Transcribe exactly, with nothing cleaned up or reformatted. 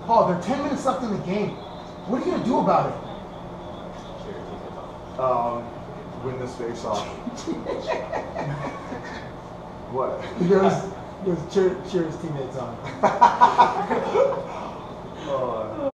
Paul, there are ten minutes left in the game. What are you going to do about it? Um, win this face off. What? He goes, he goes cheer, cheer his teammates on. uh,